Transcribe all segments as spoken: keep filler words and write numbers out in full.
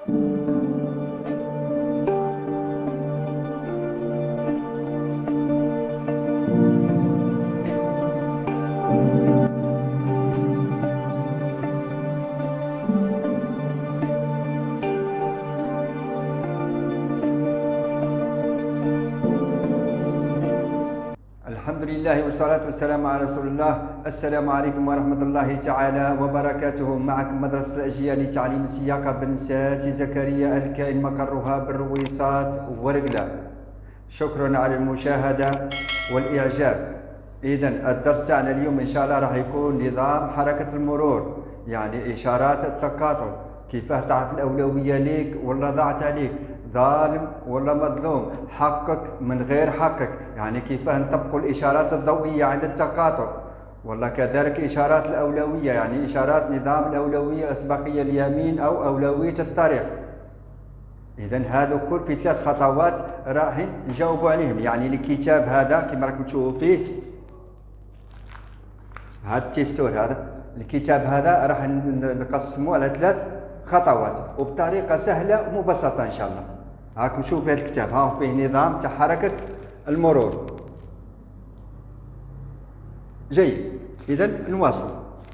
الحمد لله والصلاة والسلام على رسول الله. السلام عليكم ورحمة الله تعالى وبركاته. معكم مدرسة الأجيال لتعليم السياقة بن ساسي زكريا الكائن مقرها بالرويصات ورقلة. شكرا على المشاهدة والإعجاب. إذن الدرس تاعنا اليوم إن شاء الله راح يكون نظام حركة المرور، يعني إشارات التقاطع، كيفاه تعرف الأولوية ليك ولا ضاعت عليك، ظالم ولا مظلوم، حقك من غير حقك، يعني كيفاه نطبق الإشارات الضوئية عند التقاطع، ولا كذلك إشارات الأولوية، يعني إشارات نظام الأولوية الأسبقية اليمين أو أولوية الطريق. إذن هذا كل في ثلاث خطوات راح نجاوبوا عليهم. يعني الكتاب هذا كما راكم تشوفوا فيه هذا التيستور، هذا الكتاب هذا راح نقسمه على ثلاث خطوات وبطريقة سهلة ومبسطة إن شاء الله. هاكم شوفوا في هذا الكتاب، ها فيه نظام تاع حركة المرور. جيد، إذا نواصل.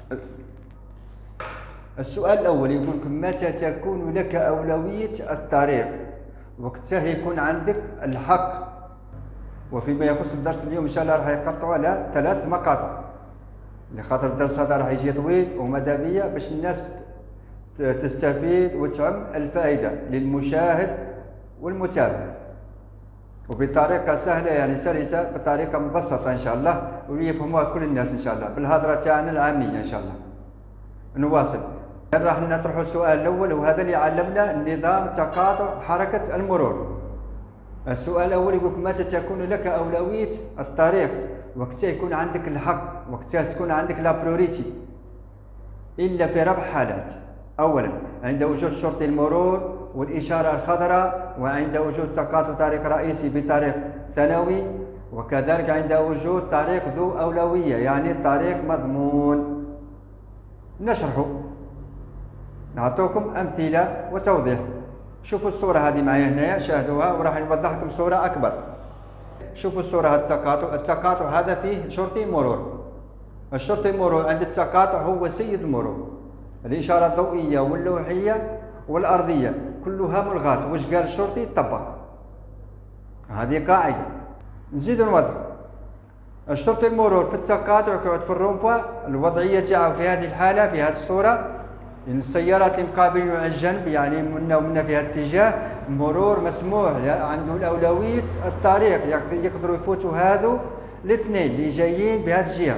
السؤال الأول يقول لكم: متى تكون لك أولوية الطريق؟ وقتها يكون عندك الحق. وفيما يخص الدرس اليوم إن شاء الله راح يقطعوا على ثلاث مقاطع، لخاطر الدرس هذا راح يجي طويل وماذا بيا باش الناس تستفيد وتعم الفائدة للمشاهد والمتابع، وبطريقة سهلة يعني سلسة، بطريقة مبسطة إن شاء الله ويفهموها كل الناس إن شاء الله بالهضرة تاعنا العامية إن شاء الله. نواصل. راح نطرح السؤال الأول، وهذا اللي علمنا نظام تقاطع حركة المرور. السؤال الأول يقول: متى تكون لك أولوية الطريق؟ وقتها يكون عندك الحق، وقتها تكون عندك لابروريتي، إلا في ربع حالات. أولا عند وجود شرطي المرور والإشارة الخضراء، وعند وجود تقاطع طريق رئيسي بطريق ثانوي، وكذلك عند وجود طريق ذو أولوية يعني طريق مضمون. نشرحه، نعطوكم أمثلة وتوضيح. شوفوا الصورة هذه معي هنا، شاهدوها وراح نوضح لكم صورة أكبر. شوفوا الصورة، التقاطع التقاطع هذا فيه شرطي مرور. الشرطي المرور عند التقاطع هو سيد المرور. الإشارة الضوئية واللوحية والأرضية كلها ملغاة، واش قال الشرطي طبق. هذه قاعدة. نزيد نوضح. الشرطي المرور في التقاطع يقعد في الرومبا، الوضعية تاعو في هذه الحالة في هذه الصورة، إن السيارات اللي مقابلين على الجنب يعني منا ومنا في هذا الاتجاه مرور مسموح، عنده الأولوية الطريق، يقدروا يفوتوا هذو الاثنين اللي جايين بهذه الجهة،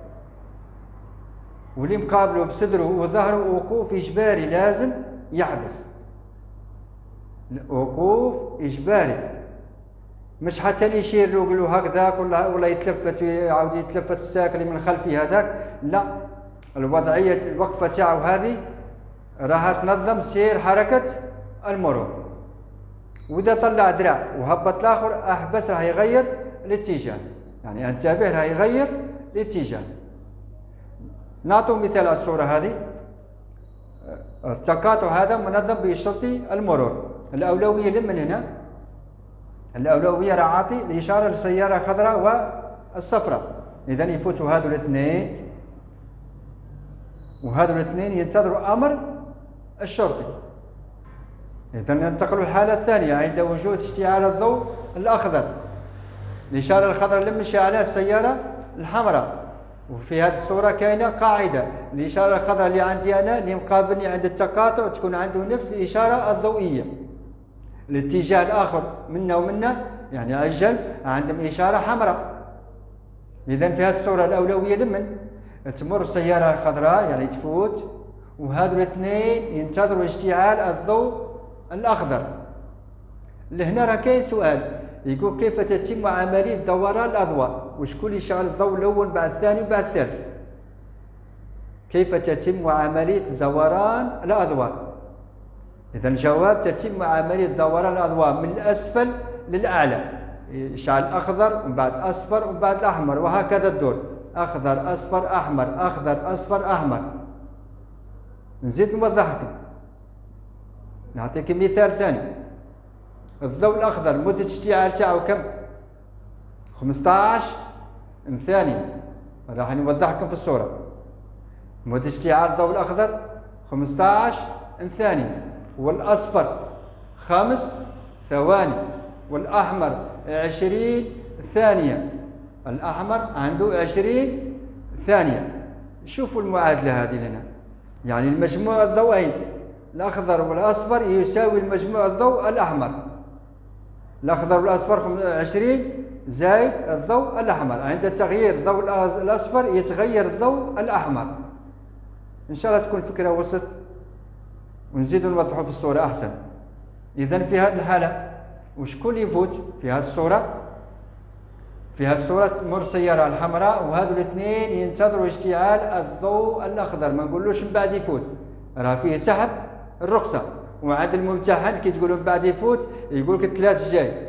واللي مقابله بصدره وظهره وقوف إجباري لازم يحبس. وقوف إجباري، مش حتى اللي يشير له يقول له هكذاك ولا ولا يتلفت يعاود يتلفت الساك اللي من خلفي هذاك، لا. الوضعية الوقفة تاعو هذه راها تنظم سير حركة المرور. وإذا طلع ذراع وهبط الآخر أحبس، راح يغير الاتجاه، يعني انتبه راح يغير الاتجاه. نعطوا مثال على الصورة هذه. التقاطع هذا منظم بشرطي المرور. الأولوية لمن هنا؟ الأولوية راح أعطي الإشارة للسيارة الخضراء والصفراء. إذا يفوتوا هذو الاثنين، وهذو الاثنين ينتظروا أمر الشرطي. إذا ننتقل للحالة الثانية عند وجود اشتعال الضوء الأخضر. الإشارة الخضراء لم يشعلها السيارة الحمراء. وفي هذه الصورة كاينة قاعدة: الإشارة الخضراء اللي عندي أنا اللي مقابلني عند التقاطع تكون عنده نفس الإشارة الضوئية. الاتجاه الآخر منا ومنا يعني على الجنب عندهم إشارة حمراء. إذا في هذه الصورة الأولوية لمن؟ تمر السيارة الخضراء يعني تفوت، وهذو الاثنين ينتظروا اشتعال الضوء الأخضر. لهنا راه كاين سؤال يقول: كيف تتم عملية دوران الأضواء؟ وشكون يشعل الضوء الأول بعد الثاني وبعد الثالث؟ كيف تتم عملية دوران الأضواء؟ إذا الجواب: تتم عملية دوران الأضواء من الأسفل للأعلى، يشعل أخضر ومن بعد أصفر ومن بعد أحمر، وهكذا الدور: أخضر أصفر أحمر أخضر أصفر أحمر. نزيد نوضح لكم. نعطيك مثال ثاني. الضوء الأخضر مدة اشتعال تاعو كم؟ خمسطاش ثانية. راح نوضح لكم في الصورة. مدة اشتعال الضوء الأخضر خمسطاش ثانية، والأصفر خمس ثواني، والأحمر عشرين ثانية. الأحمر عنده عشرين ثانية. شوفوا المعادلة هذه لنا، يعني المجموع الضوئين الأخضر والأصفر يساوي المجموع الضوء الأحمر. الأخضر والأصفر عشرين زائد الضوء الأحمر. عند تغيير الضوء الأصفر يتغير الضوء الأحمر. إن شاء الله تكون الفكرة وصلت، ونزيدوا نوضحوا في الصورة أحسن. إذن في هذه الحالة وشكون يفوت في هذه الصورة؟ في هذه الصورة تمر السيارة الحمراء، وهذو الاثنين ينتظروا اشتعال الضوء الأخضر. ما نقولوش من بعد يفوت، راه فيه سحب الرخصة. وعند الممتحن كي تقولوا من بعد يفوت يقول لك الثلاث جاي.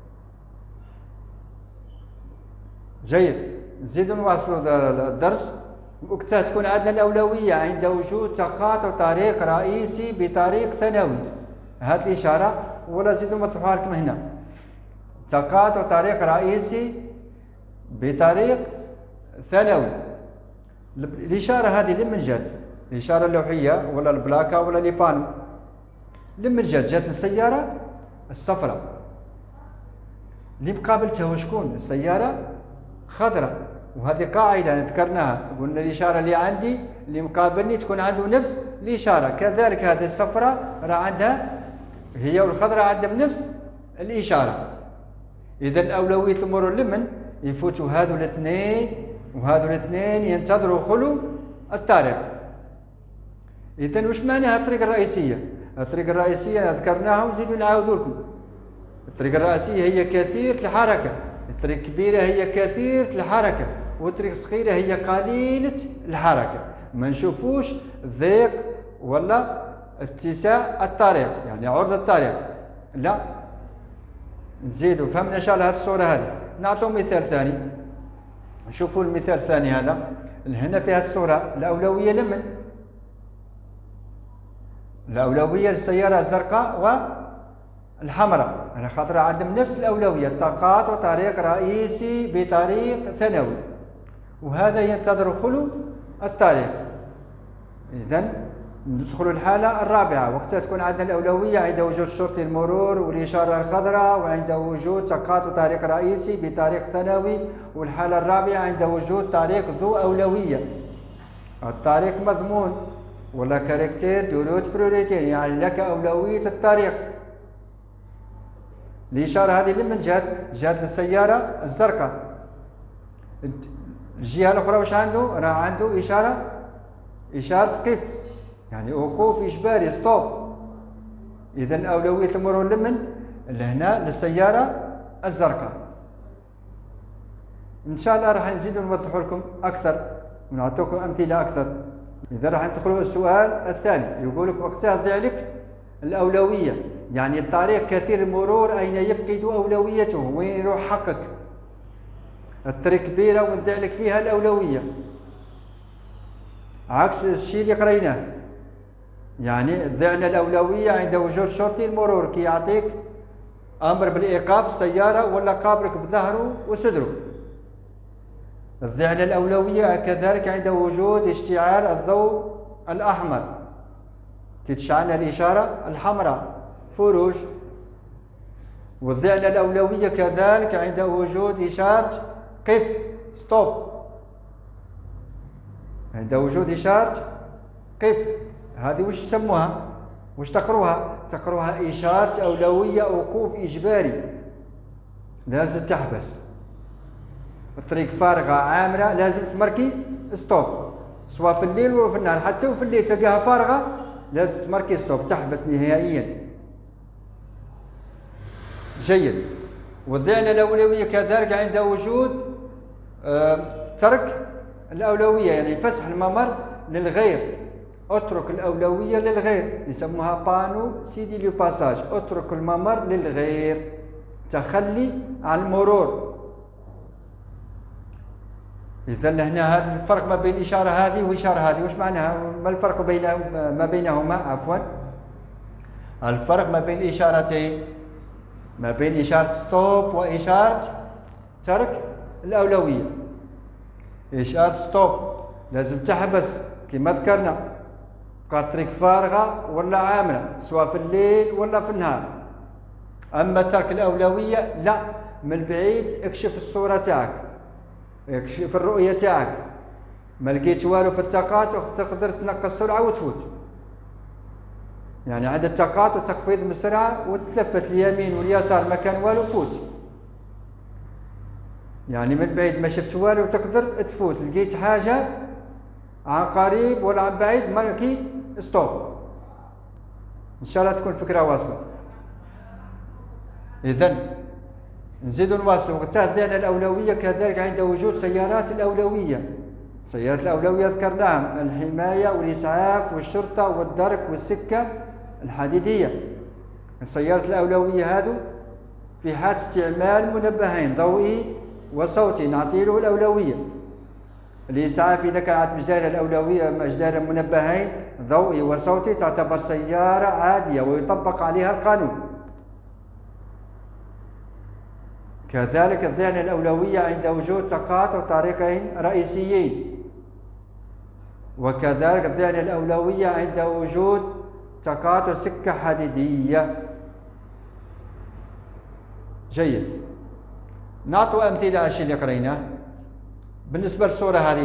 جيد، نزيدوا نواصلوا الدرس. وقتها تكون عندنا الأولوية عند وجود تقاطع طريق رئيسي بطريق ثانوي. هذه الإشارة ولا زيدوا نوضحوها لكم هنا. تقاطع طريق رئيسي بطريق ثانوي. الإشارة هذه لمن جات؟ الإشارة اللوحية ولا البلاكا ولا لي بانو؟ لمن جات؟ جات السيارة الصفراء. اللي مقابلتها هو شكون؟ السيارة خضراء. وهذه قاعدة ذكرناها، قلنا الإشارة اللي عندي اللي مقابلني تكون عنده نفس الإشارة. كذلك هذه الصفراء راه عندها هي والخضراء عندهم نفس الإشارة. إذا الأولوية المرور لمن؟ يفوتوا هذو الاثنين، وهذو الاثنين ينتظروا خلو الطريق. إذا واش معناها الطريق الرئيسية؟ الطريق الرئيسية ذكرناها ونزيدوا نعاودوا لكم. الطريق الرئيسية هي كثيرة الحركة، الطريق الكبيرة هي كثيرة الحركة، والطريق الصغيرة هي قليلة الحركة. ما نشوفوش ضيق ولا اتساع الطريق، يعني عرض الطريق، لا. نزيدوا فهمنا ان شاء الله هذه الصورة هذه. نعطوا مثال ثاني. نشوفوا المثال الثاني هذا. هنا في هذه الصورة الأولوية لمن؟ الأولوية للسيارة الزرقاء والحمراء، على خاطر عندهم نفس الأولوية. تقاطع طريق رئيسي بطريق ثانوي، وهذا ينتظر خلو الطريق. إذن ندخلوا الحالة الرابعة. وقتها تكون عندنا الأولوية عند وجود شرطي المرور والإشارة الخضراء، وعند وجود تقاطع طريق رئيسي بطريق ثانوي. والحالة الرابعة عند وجود طريق ذو أولوية. الطريق مضمون ولا كاركتير دو روت بريوريتي، يعني لك أولوية الطريق. الإشارة هذه لمن جات؟ جات للسيارة الزرقاء. الجهة الأخرى واش عنده؟ راه عنده إشارة إشارة قف، يعني وقوف إجباري، ستوب. إذا أولوية المرور لمن؟ لهنا للسيارة الزرقاء. إن شاء الله راح نزيدوا نوضحوا لكم أكثر ونعطيكم أمثلة أكثر. إذا راح ندخلوا السؤال الثاني، يقول لك وقتها تضيع لك الأولوية، يعني الطريق كثير المرور أين يفقد أولويته؟ وين يروح حقك؟ الطريق كبيرة ونضيع لك فيها الأولوية، عكس الشيء اللي قريناه. يعني ضعنا الأولوية عند وجود شرطي المرور كي يعطيك أمر بالإيقاف السيارة ولا قابلك بظهره وصدره. ضعنا الأولوية كذلك عند وجود اشتعال الضوء الأحمر كي تشعلنا الإشارة الحمراء فروج. وضعنا الأولوية كذلك عند وجود إشارة قف ستوب، عند وجود إشارة قف. هذه وش يسموها؟ وش تقروها؟ تقروها إشارة أولوية وقوف إجباري، لازم تحبس. الطريق فارغة عامرة لازم تمركي ستوب، سواء في الليل ولا في النهار. حتى في الليل تلقاها فارغة لازم تمركي ستوب، تحبس نهائيا. جيد. وضعنا الأولوية كذلك عند وجود آه ترك الأولوية، يعني فسح الممر للغير. اترك الأولوية للغير، يسموها بانو سيدي لو باساج، اترك الممر للغير، تخلي عن المرور. إذا هنا هذا الفرق ما بين الإشارة هذه والإشارة هذه، وش معناها؟ ما الفرق بين ما بينهما؟ عفوا، الفرق ما بين الإشارتين، ما بين إشارة ستوب وإشارة ترك الأولوية. إشارة ستوب لازم تحبس كما ذكرنا، بقات الطريق فارغة ولا عاملة سواء في الليل ولا في النهار. أما ترك الأولوية لا، من بعيد اكشف الصورة تاعك، اكشف الرؤية تاعك، ما لقيت والو في التقاطع تقدر تنقص السرعة وتفوت. يعني عند التقاطع تخفيض من السرعة وتلفت اليمين واليسار ما كان والو فوت. يعني من بعيد ما شفت والو تقدر تفوت، لقيت حاجة عن قريب ولا عن بعيد ماركي ستوب. ان شاء الله تكون فكرة واصلة. اذا نزيدو نواصلو تهذينا الأولوية كذلك عند وجود سيارات الأولوية. سيارات الأولوية ذكرناهم: الحماية والإسعاف والشرطة والدرك والسكة الحديدية. السيارات الأولوية هذو في حال استعمال منبهين ضوئي وصوتي نعطيله الأولوية. الإسعاف إذا كانت مش دايرة الأولوية، مش دايرة منبهين ضوئي وصوتي تعتبر سيارة عادية ويطبق عليها القانون. كذلك الذعن الأولوية عند وجود تقاطع طريقين رئيسيين، وكذلك الذعن الأولوية عند وجود تقاطع سكة حديدية. جيد، نعطوا أمثلة على الشيء اللي قريناه. بالنسبة للصورة هذه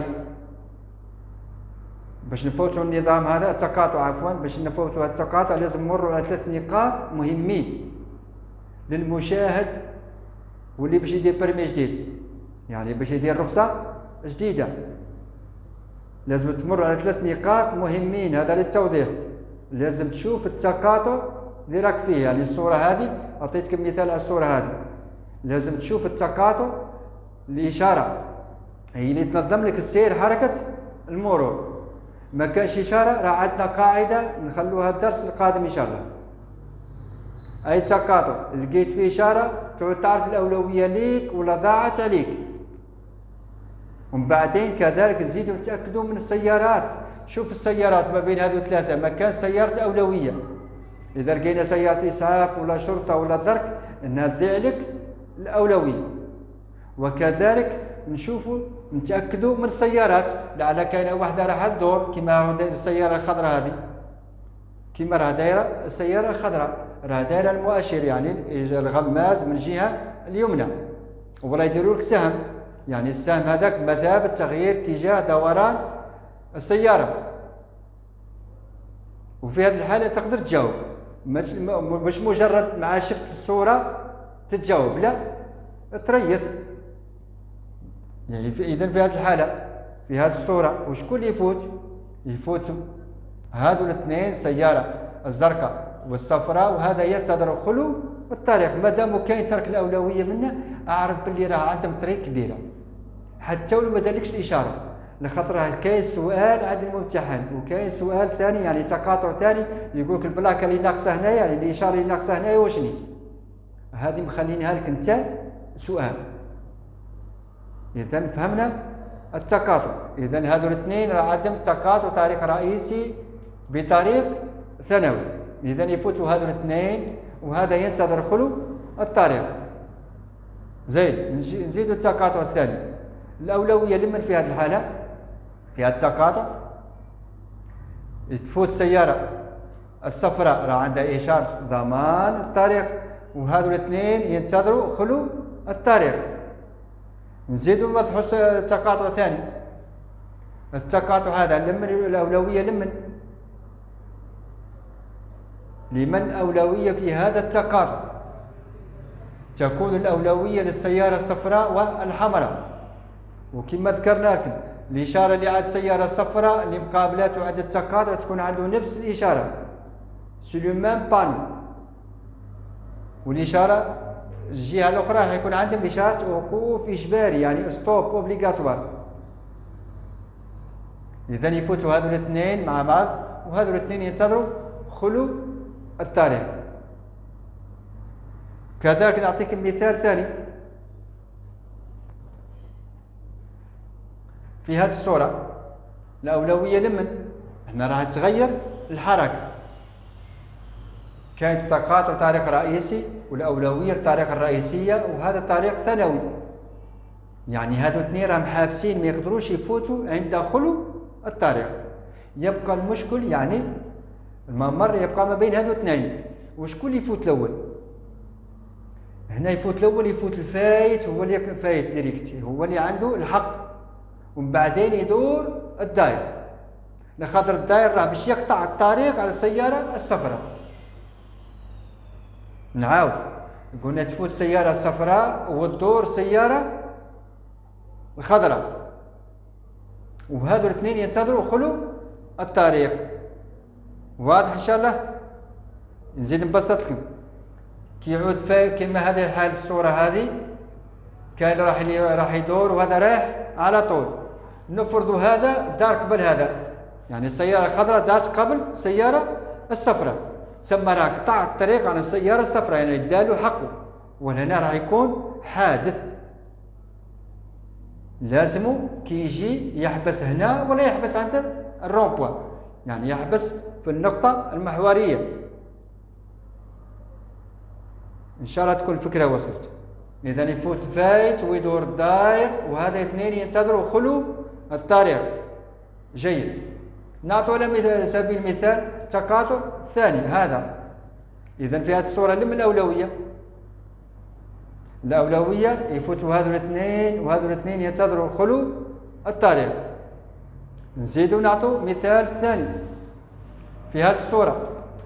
باش نفوتوا النظام هذا التقاطع عفوا باش نفوتوا هذا التقاطع لازم نمروا على ثلاث نقاط مهمين للمشاهد واللي باش يدير برمي جديد، يعني باش يدير رخصة جديدة لازم تمر على ثلاث نقاط مهمين. هذا للتوضيح، لازم تشوف التقاطع اللي راك فيه. يعني الصورة هذه أعطيتكم مثال على الصورة هذه، لازم تشوف التقاطع. الإشارة هي اللي تنظم لك السير حركة المرور. ما كانش إشارة راه عندنا قاعدة نخلوها الدرس القادم إن شاء الله. أي تقاطع لقيت فيه إشارة تعود تعرف الأولوية ليك ولا ضاعت عليك. ومن بعدين كذلك نزيدوا نتأكدوا من السيارات. شوف السيارات ما بين هذو ثلاثة، ما كان سيارة أولوية إذا لقينا سيارة إسعاف ولا شرطة ولا درك نذيع لك الأولوية. وكذلك نشوفوا نتأكدوا من السيارات، لعل كاينة واحدة راح تدور كما السيارة الخضراء هذه، كما راه دايرة السيارة الخضراء راه دايرة المؤشر يعني الغماز من الجهة اليمنى، ولا يديروا لك سهم، يعني السهم هذاك مثابة تغيير اتجاه دوران السيارة. وفي هذه الحالة تقدر تجاوب، مش مجرد مع شفت الصورة تتجاوب، لا تريث. يعني إذا في هذه الحالة في هذه الصورة وشكون اللي يفوت؟ يفوت هذو الاثنين، سيارة الزرقاء والصفراء، وهذا ينتظر خلو الطريق. مادام كاين ترك الأولوية منه أعرف باللي راه عندهم طريق كبيرة حتى ولو ما دارلكش الإشارة، لخاطر كاين سؤال عند الممتحن وكاين سؤال ثاني يعني تقاطع ثاني يقول لك البلاكه اللي ناقصه هنايا يعني الاشاره اللي ناقصه هنايا واشني هذه مخلينها لك انت سؤال. اذا فهمنا التقاطع. اذا هذول الاثنين راه عندهم تقاطع طريق رئيسي بطريق ثانوي، اذا يفوتوا هذول الاثنين وهذا ينتظر خلو الطريق. زين، نزيدوا التقاطع الثاني. الأولوية لمن في هذه الحالة؟ في هذا التقاطع تفوت السيارة الصفراء راه عندها إشارة ضمان الطريق، وهذو الاثنين ينتظروا خلو الطريق. نزيدوا نوضحوا التقاطع الثاني. التقاطع هذا لمن الأولوية لمن؟ لمن أولوية في هذا التقاطع؟ تكون الأولوية للسيارة الصفراء والحمراء، وكما ذكرنا لكم الإشارة اللي عند السيارة الصفراء اللي مقابلاته عند التقاطع تكون عنده نفس الإشارة سي لو ميم بانو، والإشارة الجهة الأخرى حيكون عندهم إشارة وقوف إجباري يعني ستوب أوبليغاتوار. إذا يفوتوا هذول الاثنين مع بعض وهذول الاثنين ينتظروا خلو الطريق. كذلك نعطيكم مثال ثاني. في هذه الصورة الأولوية لمن؟ هنا راح تغير الحركة. كاين تقاطع طريق رئيسي والأولوية للطريق الرئيسية، وهذا طريق ثانوي. يعني هادو اثنين راهم حابسين ما يقدروش يفوتوا عند خلو الطريق. يبقى المشكل يعني الممر يبقى ما بين هادو اثنين، وشكون اللي يفوت الأول؟ هنا يفوت الأول، يفوت الفايت، هو اللي فايت ديريكت، هو اللي عنده الحق، ومن بعدين يدور الداير، لخاطر الداير راه باش يقطع الطريق على السيارة الصفراء. نعاود قلنا تفوت سيارة صفراء وتدور سيارة الخضراء، وهذو الاثنين ينتظروا خلو الطريق. واضح ان شاء الله؟ نزيد نبسط لكم. كي يعود كيما هذه الحال الصورة هذه، كاين راح راح يدور وهذا رايح على طول. نفرضوا هذا دار قبل هذا، يعني السيارة الخضراء دارت قبل السيارة الصفراء، تسمى راه قطع الطريق على السيارة الصفراء، يعني ادالو حقه. وهنا راح يكون حادث، لازمو كي يجي يحبس هنا ولا يحبس عند الرومبوا، يعني يحبس في النقطة المحورية. إن شاء الله تكون الفكرة وصلت. إذا يفوت فايت ويدور الداير، وهذا اثنين ينتظروا خلو الطريق. جيد. نعطوا على سبيل المثال تقاطع ثاني هذا. إذا في هذه الصورة لمن الأولوية؟ الأولوية يفوتوا هذو الاثنين، وهذو الاثنين ينتظروا خلو الطريق. نزيدوا نعطوا مثال ثاني في هذه الصورة.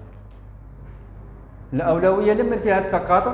الأولوية لمن في هذا التقاطع؟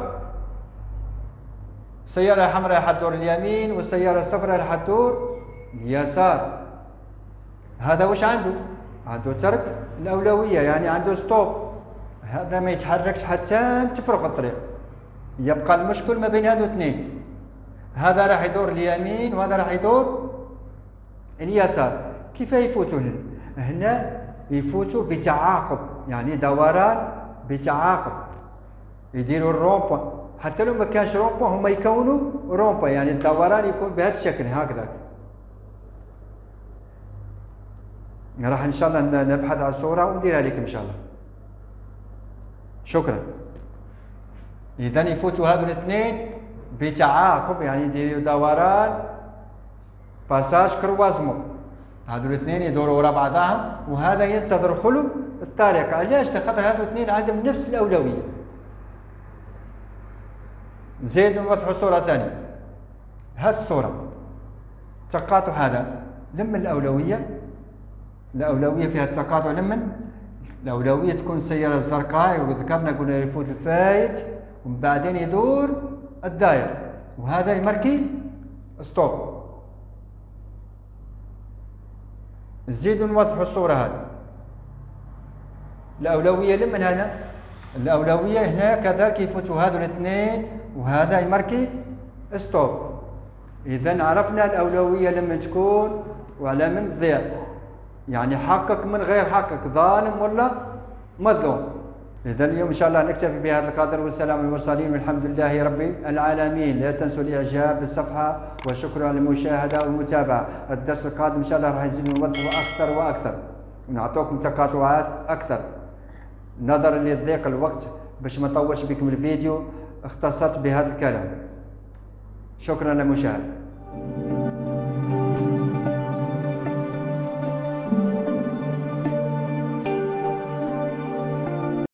السيارة الحمراء راح تدور اليمين، والسيارة الصفراء راح تدور اليسار. هذا واش عنده؟ عنده ترك الأولوية، يعني عنده ستوب. هذا ما يتحركش حتى تفرق الطريق. يبقى المشكل ما بين هذو اثنين، هذا راح يدور اليمين وهذا راح يدور اليسار. كيف يفوتوا هنا؟ هنا يفوتوا بتعاقب، يعني دوران بتعاقب، يديروا الرومبا. حتى لو ما كانش رومبا هما يكونوا رومبا، يعني الدوران يكون بهذا الشكل هكذا. راح ان شاء الله نبحث على الصورة ونديرها لكم ان شاء الله. شكرا. إذا يفوتوا هذو الاثنين بتعاقب، يعني يديروا دوران باساج كروازمون. هذو الاثنين يدوروا وراء بعضهم، وهذا ينتظر خلو الطريق. علاش؟ لخاطر هذو الاثنين عندهم نفس الأولوية. زيد نوضحوا صورة ثانية. هذه الصورة التقاطع هذا لمن الأولوية؟ الأولوية فيها التقاطع لمن؟ الأولوية تكون السيارة الزرقاء، وذكرنا قلنا يفوت الفايت ومن بعدين يدور الداير، وهذا يمركي ستوب. نزيدوا نوضحوا الصورة هذه. الأولوية لمن هنا؟ الأولوية هنا كذلك يفوتوا هذو الاثنين، وهذا يمركي ستوب. إذا عرفنا الأولوية لمن تكون وعلى من تضيع، يعني حقك من غير حقك، ظالم ولا مظلوم. إذا اليوم إن شاء الله نكتفي بهذا القدر، والسلام على المرسلين، والحمد لله رب العالمين. لا تنسوا الإعجاب بالصفحة، وشكرا على المشاهدة والمتابعة. الدرس القادم إن شاء الله راح نزيد نوضحوا أكثر وأكثر، ونعطوكم تقاطعات أكثر. نظرا لضيق الوقت باش ما نطولش بكم الفيديو، اختصرت بهذا الكلام. شكرا للمشاهدة.